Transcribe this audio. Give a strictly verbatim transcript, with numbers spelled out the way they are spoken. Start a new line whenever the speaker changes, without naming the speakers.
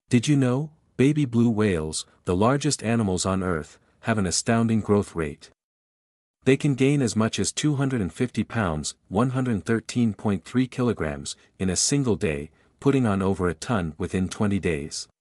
Did you know, baby blue whales, the largest animals on Earth, have an astounding growth rate? They can gain as much as two hundred fifty pounds, one hundred thirteen point three kilograms, in a single day, putting on over a ton within twenty days.